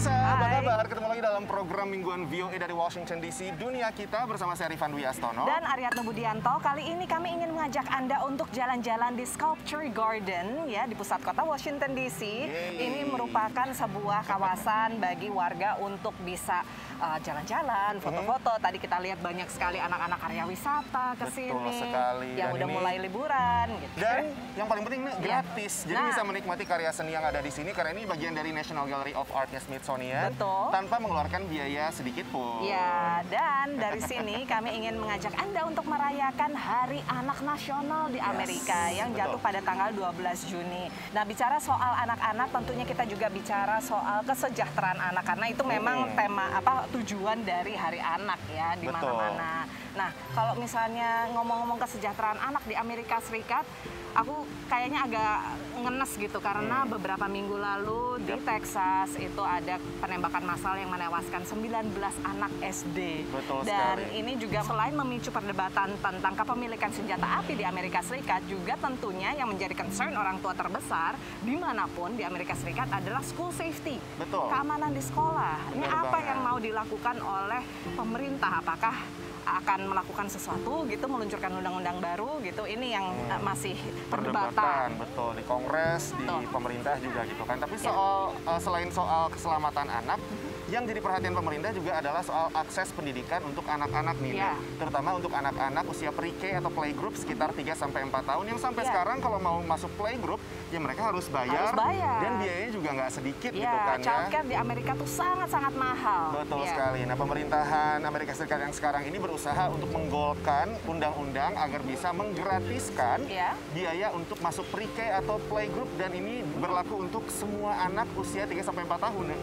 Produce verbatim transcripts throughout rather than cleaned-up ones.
pemirsa, apa Hai. kabar? Ketemu lagi dalam program mingguan V O A dari Washington D C, Dunia Kita bersama saya Rifan Dwi Astono. Dan Aryatno Budianto. Kali ini kami ingin mengajak Anda untuk jalan-jalan di Sculpture Garden ya di pusat kota Washington D C. Yeay. Ini merupakan sebuah kawasan bagi warga untuk bisa jalan-jalan, uh, foto-foto. Hmm. Tadi kita lihat banyak sekali anak-anak karya wisata ke sini. Betul sekali. Yang Dan udah ini... mulai liburan gitu. Dan yang paling penting nih gratis. Ya. Jadi nah. bisa menikmati karya seni yang ada di sini karena ini bagian dari National Gallery of Art Smithsonian. Betul. Tanpa mengeluarkan biaya sedikit pun. Ya, dan dari sini kami ingin mengajak Anda untuk merayakan Hari Anak Nasional di Amerika yes, yang jatuh betul. pada tanggal dua belas Juni. Nah, bicara soal anak-anak, tentunya kita juga bicara soal kesejahteraan anak karena itu memang hmm. tema apa tujuan dari Hari Anak ya di mana-mana. Nah, kalau misalnya ngomong-ngomong kesejahteraan anak di Amerika Serikat, aku kayaknya agak ngenes gitu karena hmm. beberapa minggu lalu di yep. Texas itu ada penembakan massal yang menewaskan sembilan belas anak S D. Betul Dan sekali. ini juga selain memicu perdebatan tentang kepemilikan senjata api di Amerika Serikat, juga tentunya yang menjadi concern orang tua terbesar dimanapun di Amerika Serikat adalah school safety. Betul. Keamanan di sekolah. Ini Benar apa banget. yang mau dilakukan oleh pemerintah? Apakah akan melakukan sesuatu gitu, meluncurkan undang-undang baru gitu, ini yang hmm. masih perdebatan. perdebatan betul di Kongres, betul. di pemerintah juga gitu kan. Tapi soal ya. uh, selain soal keselamatan anak, yang jadi perhatian pemerintah juga adalah soal akses pendidikan untuk anak-anak nih, ya. terutama untuk anak-anak usia pre-K atau playgroup sekitar tiga sampai empat tahun yang sampai ya. sekarang kalau mau masuk playgroup ya mereka harus bayar, harus bayar. dan biayanya juga nggak sedikit ya, gitu kan ya. Childcare di Amerika tuh sangat-sangat mahal. Betul ya. sekali. Nah, pemerintahan Amerika Serikat yang sekarang ini berusaha untuk menggolkan undang-undang agar bisa menggratiskan ya. biaya untuk masuk pre-K atau playgroup, dan ini berlaku untuk semua anak usia tiga sampai empat tahun ya.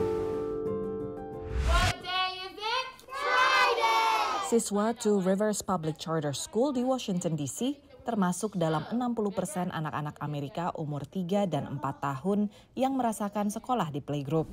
Siswa Two Rivers Public Charter School di Washington D C termasuk dalam enam puluh persen anak-anak Amerika umur tiga dan empat tahun yang merasakan sekolah di playgroup.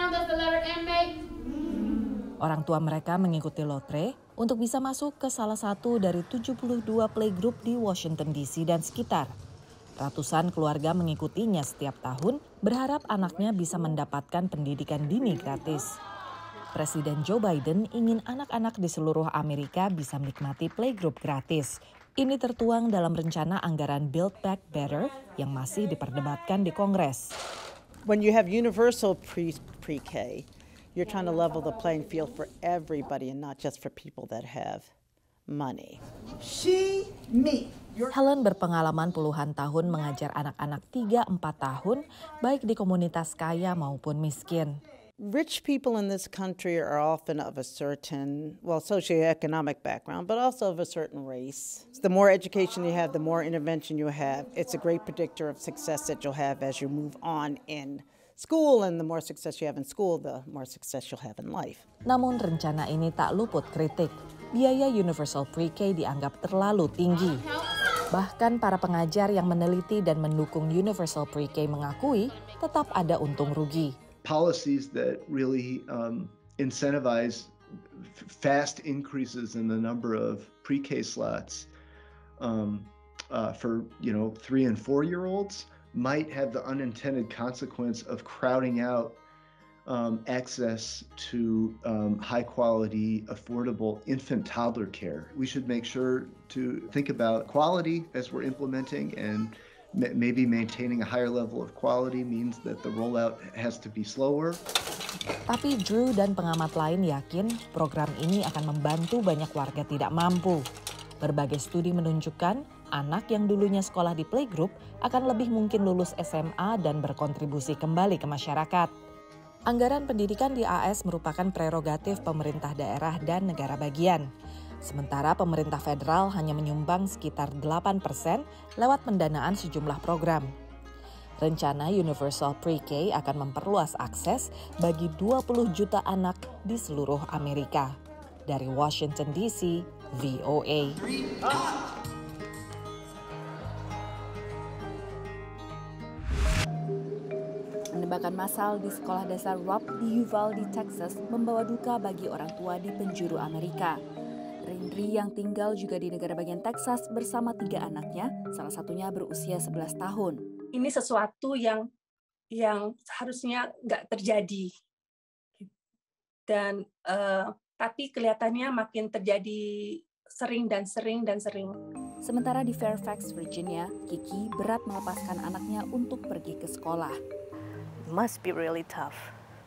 Orang tua mereka mengikuti lotre untuk bisa masuk ke salah satu dari tujuh puluh dua playgroup di Washington D C dan sekitar. Ratusan keluarga mengikutinya setiap tahun, berharap anaknya bisa mendapatkan pendidikan dini gratis. Presiden Joe Biden ingin anak-anak di seluruh Amerika bisa menikmati playgroup gratis. Ini tertuang dalam rencana anggaran Build Back Better yang masih diperdebatkan di Kongres. When you have universal pre, pre-K, you're trying to level the playing field for everybody and not just for people that have money. She, me. Helen berpengalaman puluhan tahun mengajar anak-anak tiga sampai empat tahun, baik di komunitas kaya maupun miskin. Rich people in this country are often of a certain, well, socioeconomic background, but also of a certain race. The more education you have, the more intervention you have. It's a great predictor of success that you'll have as you move on in school, and the more success you have in school, the more success you'll have in life. Namun rencana ini tak luput kritik. Biaya Universal Pre-K dianggap terlalu tinggi. Bahkan para pengajar yang meneliti dan mendukung Universal Pre-K mengakui tetap ada untung rugi. Policies that really um, incentivize fast increases in the number of pre-K slots um, uh, for you know three and four year olds might have the unintended consequence of crowding out um, access to um, high quality, affordable infant toddler care. We should make sure to think about quality as we're implementing, and maybe maintaining a higher level of quality means that the rollout has to be slower. Tapi Drew dan pengamat lain yakin program ini akan membantu banyak warga tidak mampu. Berbagai studi menunjukkan anak yang dulunya sekolah di playgroup akan lebih mungkin lulus S M A dan berkontribusi kembali ke masyarakat. Anggaran pendidikan di A S merupakan prerogatif pemerintah daerah dan negara bagian. Sementara pemerintah federal hanya menyumbang sekitar delapan persen lewat pendanaan sejumlah program. Rencana Universal Pre-K akan memperluas akses bagi dua puluh juta anak di seluruh Amerika. Dari Washington D C, V O A. Penembakan massal di sekolah dasar Rupp di Uvalde, Texas membawa duka bagi orang tua di penjuru Amerika. Rindri yang tinggal juga di negara bagian Texas bersama tiga anaknya, salah satunya berusia sebelas tahun. Ini sesuatu yang yang seharusnya nggak terjadi. dan uh, tapi kelihatannya makin terjadi sering dan sering dan sering. Sementara di Fairfax, Virginia, Kiki berat melepaskan anaknya untuk pergi ke sekolah. It must be really tough.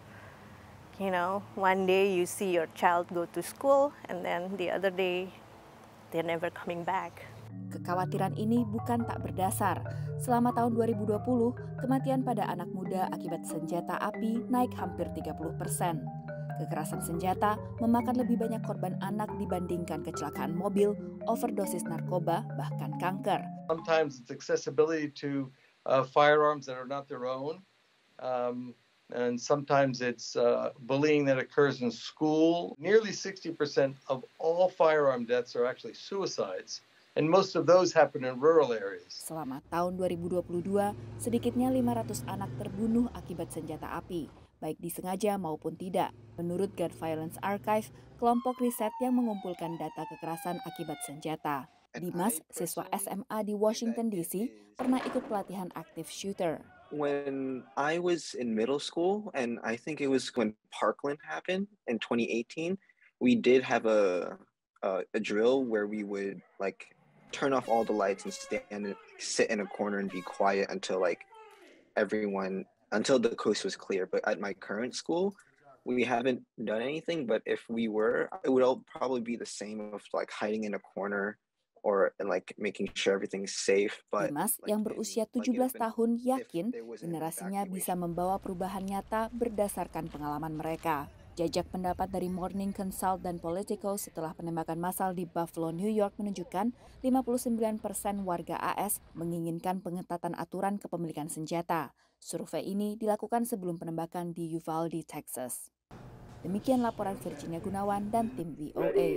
You know, one day you see your child go to school and then the other day they're never coming back. Kekhawatiran ini bukan tak berdasar. Selama tahun dua ribu dua puluh, kematian pada anak muda akibat senjata api naik hampir tiga puluh persen. Kekerasan senjata memakan lebih banyak korban anak dibandingkan kecelakaan mobil, overdosis narkoba, bahkan kanker. Sometimes it's accessibility to uh, firearms that are not their own. Um, and sometimes it's uh, bullying that occurs in school. Nearly sixty percent of all firearm deaths are actually suicides. And most of those happen in rural areas. Selama tahun dua ribu dua puluh dua, sedikitnya lima ratus anak terbunuh akibat senjata api, baik disengaja maupun tidak. Menurut Gun Violence Archive, kelompok riset yang mengumpulkan data kekerasan akibat senjata. Dimas, siswa S M A di Washington D C, pernah ikut pelatihan active shooter. When I was in middle school, and I think it was when Parkland happened in twenty eighteen, we did have a a, a drill where we would like turn off all the lights and stand, sit in a corner and be quiet until like everyone, until the coast was clear. But at my current school, we haven't done anything. But if we were, it would all probably be the same of like hiding in a corner or and like making sure everything's safe. But Dimas like, yang berusia tujuh belas tahun yakin generasinya bisa membawa perubahan nyata berdasarkan pengalaman mereka. Jajak pendapat dari Morning Consult dan Politico setelah penembakan massal di Buffalo, New York menunjukkan lima puluh sembilan persen warga A S menginginkan pengetatan aturan kepemilikan senjata. Survei ini dilakukan sebelum penembakan di Uvalde, Texas. Demikian laporan Virginia Gunawan dan tim V O A.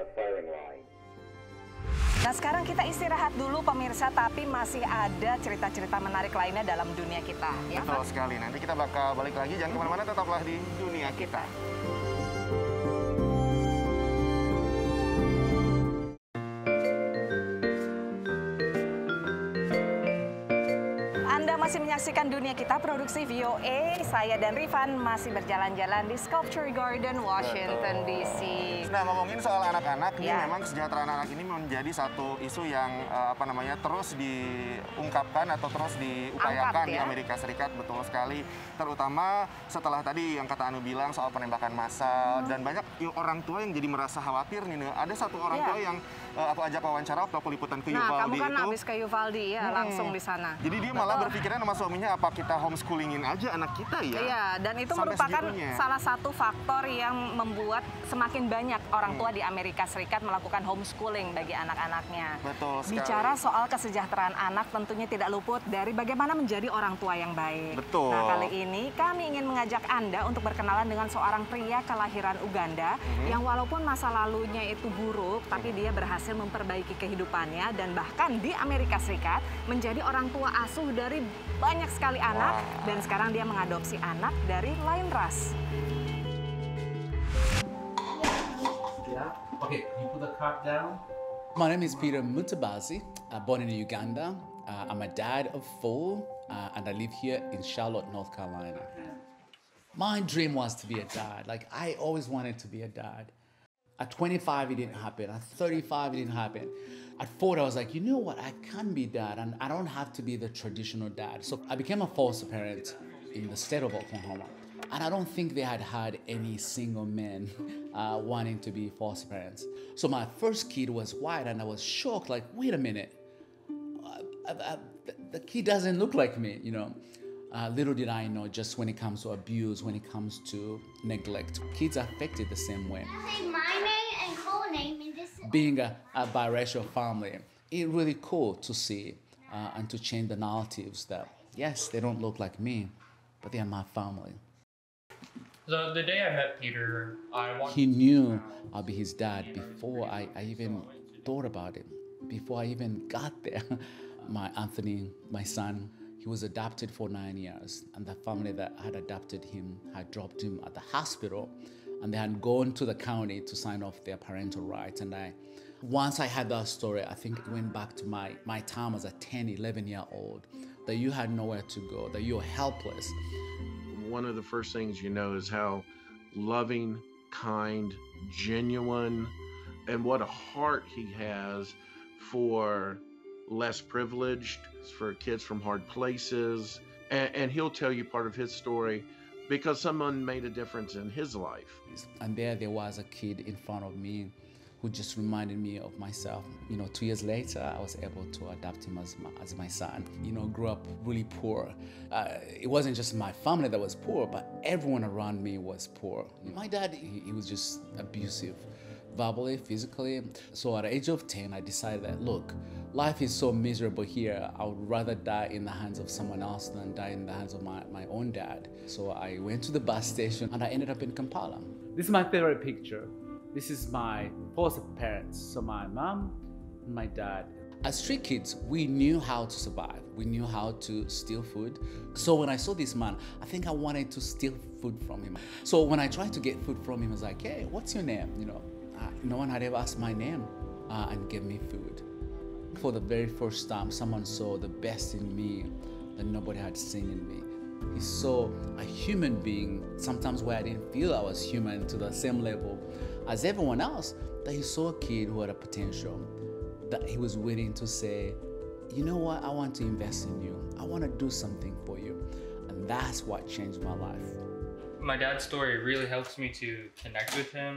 Nah sekarang kita istirahat dulu pemirsa, tapi masih ada cerita-cerita menarik lainnya dalam dunia kita. Ya, betul sekali, nanti kita bakal balik lagi, jangan kemana-mana, tetaplah di dunia kita. Anda masih menyaksikan Dunia Kita, produksi V O A. Saya dan Rifan masih berjalan-jalan di Sculpture Garden, Washington D C. Nah, ngomongin soal anak-anak, ya. ini memang kesejahteraan anak ini menjadi satu isu yang uh, apa namanya terus diungkapkan atau terus diupayakan Angkat, ya? di Amerika Serikat, betul sekali. Terutama setelah tadi yang kata Anu bilang soal penembakan massal, hmm. dan banyak orang tua yang jadi merasa khawatir nih. Ada satu orang ya. tua yang uh, aku ajak wawancara waktu peliputan ke nah, Uvalde itu. Nah, kamu kan habis ke Uvalde ya, hmm. langsung di sana. Jadi dia malah Betul. berpikiran sama suaminya, apa kita homeschoolingin aja anak kita ya? Iya, dan itu Sampai merupakan segitunya. salah satu faktor yang membuat semakin banyak orang tua di Amerika Serikat melakukan homeschooling bagi anak-anaknya. Betul sekali. Bicara soal kesejahteraan anak tentunya tidak luput dari bagaimana menjadi orang tua yang baik. Betul. Nah, kali ini kami ingin mengajak Anda untuk berkenalan dengan seorang pria kelahiran Uganda mm-hmm. yang walaupun masa lalunya itu buruk, tapi dia berhasil memperbaiki kehidupannya dan bahkan di Amerika Serikat menjadi orang tua asuh dari banyak sekali anak wow. dan sekarang dia mengadopsi anak dari lain ras. Okay, you put the cup down. My name is Peter Mutabazi, uh, born in Uganda. Uh, I'm a dad of four, uh, and I live here in Charlotte, North Carolina. My dream was to be a dad. Like, I always wanted to be a dad. At twenty-five, it didn't happen. At thirty-five, it didn't happen. At forty, I was like, you know what? I can be dad, and I don't have to be the traditional dad. So I became a foster parent in the state of Oklahoma. And I don't think they had had any single men uh, wanting to be foster parents. So my first kid was white, and I was shocked, like, wait a minute. Uh, uh, the, the kid doesn't look like me, you know. Uh, little did I know, just when it comes to abuse, when it comes to neglect, kids are affected the same way. Say my name and Cole's name in this. Being a, a biracial family, it's really cool to see uh, and to change the narratives that, yes, they don't look like me, but they are my family. So the day I met Peter, I wanted He knew I'd be his dad before I, I even thought about it, before I even got there. My Anthony, my son, he was adopted for nine years, and the family that had adopted him had dropped him at the hospital, and they had gone to the county to sign off their parental rights. And I, once I had that story, I think it went back to my, my time as a ten, eleven year old, that you had nowhere to go, that you were helpless. One of the first things you know is how loving kind, genuine, and what a heart he has for less privileged, for kids from hard places. And, and he'll tell you part of his story because someone made a difference in his life. And there, there was a kid in front of me who just reminded me of myself. You know, two years later, I was able to adopt him as my, as my son. You know, grew up really poor. Uh, it wasn't just my family that was poor, but everyone around me was poor. My dad, he, he was just abusive, verbally, physically. So at the age of ten, I decided that, look, life is so miserable here. I would rather die in the hands of someone else than die in the hands of my, my own dad. So I went to the bus station and I ended up in Kampala. This is my favorite picture. This is my both parents, so my mom and my dad. As street kids, we knew how to survive. We knew how to steal food. So when I saw this man, I think I wanted to steal food from him. So when I tried to get food from him, I was like, hey, what's your name? You know, uh, no one had ever asked my name uh, and gave me food. For the very first time, someone saw the best in me that nobody had seen in me. He saw a human being, sometimes where I didn't feel I was human to the same level as everyone else, that he saw a kid who had a potential, that he was willing to say, you know what, I want to invest in you. I want to do something for you. And that's what changed my life. My dad's story really helps me to connect with him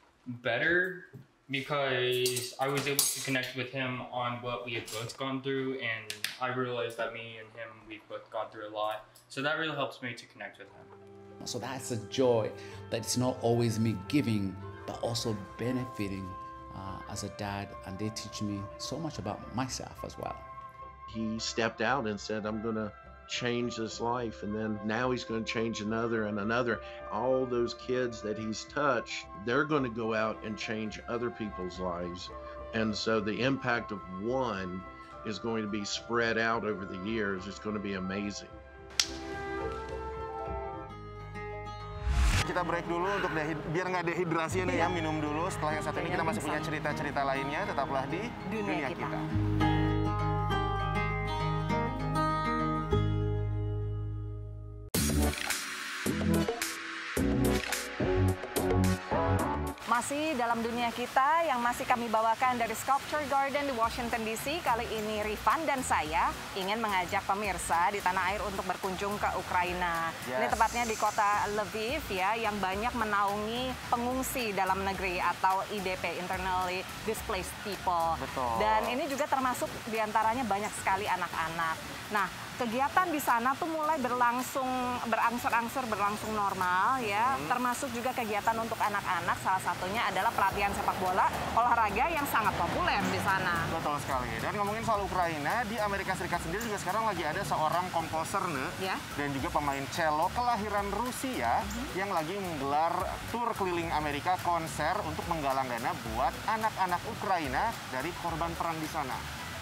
better because I was able to connect with him on what we had both gone through, and I realized that me and him, we've both gone through a lot. So that really helps me to connect with him. So that's a joy that it's not always me giving, but also benefiting uh, as a dad, and they teach me so much about myself as well. He stepped out and said, I'm gonna change this life, and then now he's gonna change another and another. All those kids that he's touched, they're gonna go out and change other people's lives. And so the impact of one is going to be spread out over the years. It's going to be amazing. Kita break dulu untuk biar nggak dehidrasi nih ya, minum dulu. Setelah yang satu ini kita masih punya cerita-cerita lainnya. Tetaplah di Dunia, Dunia Kita. kita. Masih dalam Dunia Kita yang masih kami bawakan dari Sculpture Garden di Washington D C. Kali ini Rifan dan saya ingin mengajak pemirsa di tanah air untuk berkunjung ke Ukraina. Yes. Ini tepatnya di kota Lviv ya, yang banyak menaungi pengungsi dalam negeri atau I D P, Internally Displaced People. Betul. Dan ini juga termasuk diantaranya banyak sekali anak-anak. Nah, kegiatan di sana tuh mulai berlangsung, berangsur-angsur berlangsung normal ya, hmm. termasuk juga kegiatan untuk anak-anak. Salah satunya adalah pelatihan sepak bola, olahraga yang sangat populer di sana. Betul sekali. Dan ngomongin soal Ukraina, di Amerika Serikat sendiri juga sekarang lagi ada seorang komposer nih, ya. Dan juga pemain cello kelahiran Rusia hmm. yang lagi menggelar tur keliling Amerika, konser untuk menggalang dana buat anak-anak Ukraina dari korban perang di sana.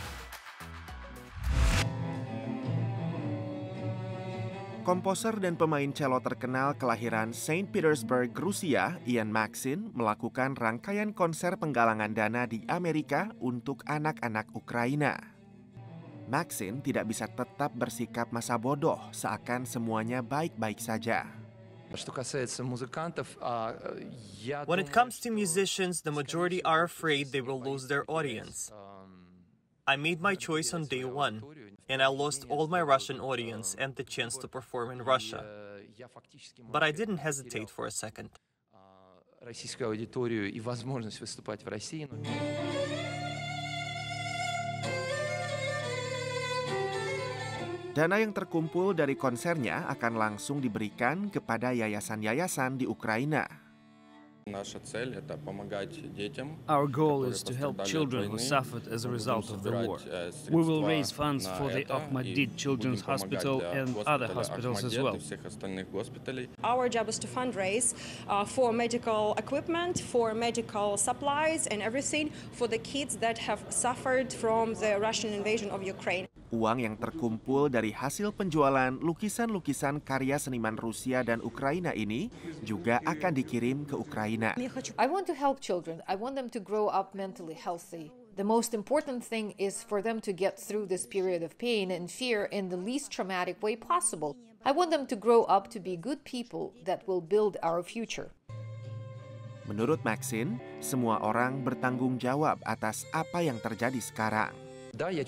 Komposer dan pemain cello terkenal kelahiran Saint Petersburg, Rusia, Ian Maxin, melakukan rangkaian konser penggalangan dana di Amerika untuk anak-anak Ukraina. Maxin tidak bisa tetap bersikap masa bodoh seakan semuanya baik-baik saja. When it comes to musicians, the majority are afraid they will lose their audience. I made my choice on day one, and I lost all my Russian audience and the chance to perform in Russia. But I didn't hesitate for a second. Dana yang terkumpul dari konsernya akan langsung diberikan kepada yayasan-yayasan di Ukraina. Our goal is to help children who suffered as a result of the war. We will raise funds for the Akhmadid Children's Hospital and other hospitals as well. Our job is to fundraise uh, for medical equipment, for medical supplies and everything for the kids that have suffered from the Russian invasion of Ukraine. Uang yang terkumpul dari hasil penjualan lukisan-lukisan karya seniman Rusia dan Ukraina ini juga akan dikirim ke Ukraina. I want to help children. I want them to grow up mentally healthy. The most important thing is for them to get through this period of pain and fear in the least traumatic way possible. I want them to grow up to be good people that will build our future. Menurut Maxine, semua orang bertanggung jawab atas apa yang terjadi sekarang. I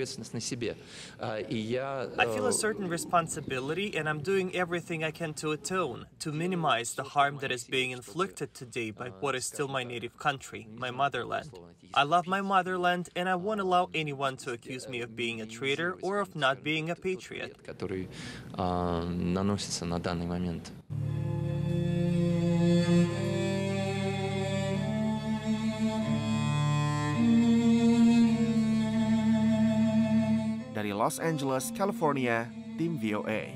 feel a certain responsibility and I'm doing everything I can to atone, to minimize the harm that is being inflicted today by what is still my native country, my motherland. I love my motherland and I won't allow anyone to accuse me of being a traitor or of not being a patriot. Dari Los Angeles, California, tim V O A.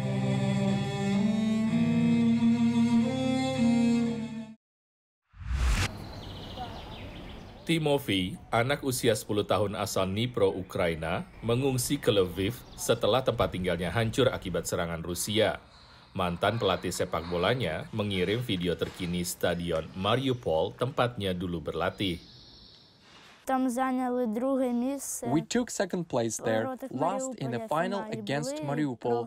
Timofey, anak usia sepuluh tahun asal Dnipro, Ukraina, mengungsi ke Lviv setelah tempat tinggalnya hancur akibat serangan Rusia. Mantan pelatih sepak bolanya mengirim video terkini Stadion Mariupol tempatnya dulu berlatih. We took second place there, lost in the final against Mariupol.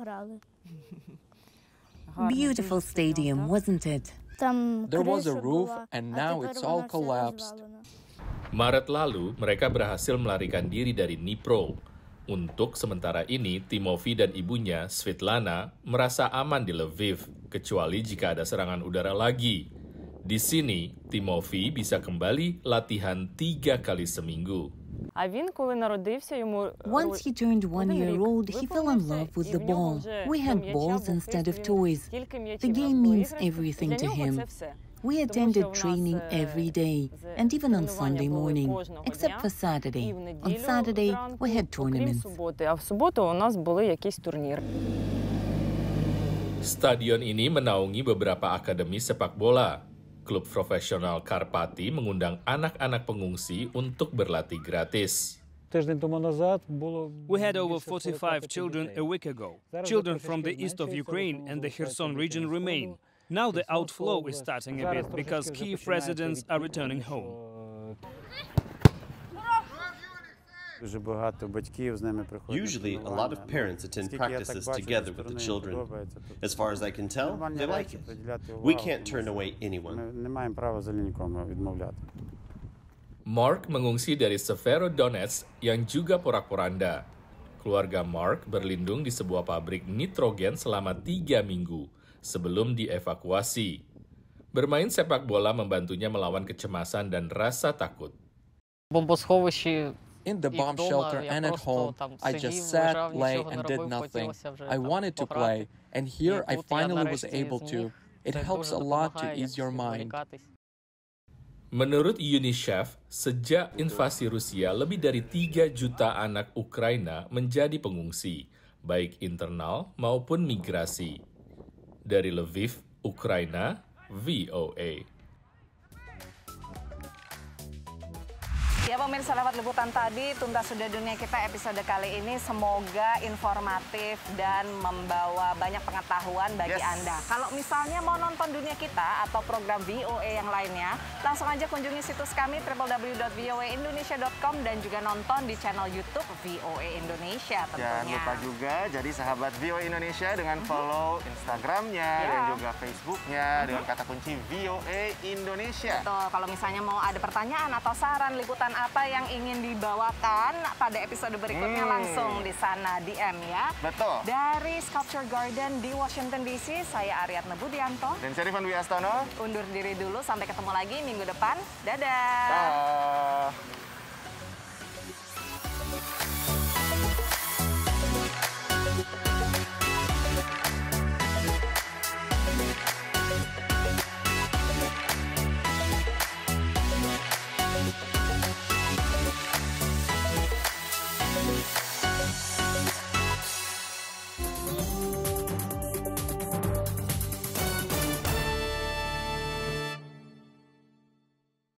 Beautiful stadium, wasn't it? There was a roof and now it's all collapsed. Maret lalu, mereka berhasil melarikan diri dari Dnipro. Untuk sementara ini, Timofey dan ibunya, Svetlana, merasa aman di Lviv, kecuali jika ada serangan udara lagi. Di sini, Timofey bisa kembali latihan tiga kali seminggu. Once he turned one year old, he fell in love with the ball. We had balls instead of toys. The game means everything to him. We attended training every day, and even on Sunday morning, except for Saturday. On Saturday, we had tournaments. Stadion ini menaungi beberapa akademi sepak bola. Klub profesional Karpati mengundang anak-anak pengungsi untuk berlatih gratis. We had over forty-five children a week ago. Children from the east of Ukraine and the Kherson region remain. Now the outflow is starting a bit because Kyiv residents are returning home. Usually, a lot of parents attend practices together with the children. As far as I can tell, they like it. We can't turn away anyone. Mark mengungsi dari Severodonetsk yang juga porak-poranda. Keluarga Mark berlindung di sebuah pabrik nitrogen selama tiga minggu sebelum dievakuasi. Bermain sepak bola membantunya melawan kecemasan dan rasa takut. In the bomb shelter and at home, I just sat, lay, and did nothing. I wanted to play, and here I finally was able to. It helps a lot to ease your mind. Menurut UNICEF, sejak invasi Rusia, lebih dari tiga juta anak Ukraina menjadi pengungsi, baik internal maupun migrasi. Dari Lviv, Ukraina, V O A. Ya pemirsa, lewat liputan tadi, tuntas sudah dunia kita episode kali ini semoga informatif dan membawa banyak pengetahuan bagi yes. Anda. Kalau misalnya mau nonton dunia kita atau program V O A yang lainnya, langsung aja kunjungi situs kami w w w dot v o a indonesia dot com dan juga nonton di channel YouTube V O A Indonesia tentunya. Jangan lupa juga jadi sahabat V O A Indonesia dengan follow Instagramnya yeah. dan juga Facebooknya uh-huh. dengan kata kunci V O A Indonesia. Betul, kalau misalnya mau ada pertanyaan atau saran liputan apa yang ingin dibawakan pada episode berikutnya hmm. langsung di sana D M ya. Betul. Dari Sculpture Garden di Washington D C, saya Aryatna Budianto. Dan saya Rifan Dwi Astono. Undur diri dulu, sampai ketemu lagi minggu depan. Dadah. Dah.